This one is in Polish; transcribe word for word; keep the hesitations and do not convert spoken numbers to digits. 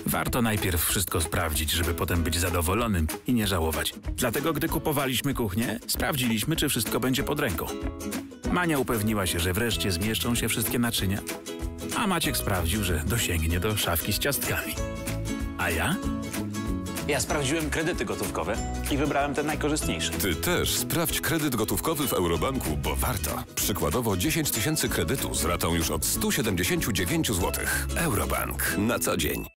Warto najpierw wszystko sprawdzić, żeby potem być zadowolonym i nie żałować. Dlatego, gdy kupowaliśmy kuchnię, sprawdziliśmy, czy wszystko będzie pod ręką. Mania upewniła się, że wreszcie zmieszczą się wszystkie naczynia, a Maciek sprawdził, że dosięgnie do szafki z ciastkami. A ja? Ja sprawdziłem kredyty gotówkowe i wybrałem ten najkorzystniejszy. Ty też sprawdź kredyt gotówkowy w Eurobanku, bo warto. Przykładowo dziesięć tysięcy kredytu z ratą już od stu siedemdziesięciu dziewięciu złotych. Eurobank. Na co dzień.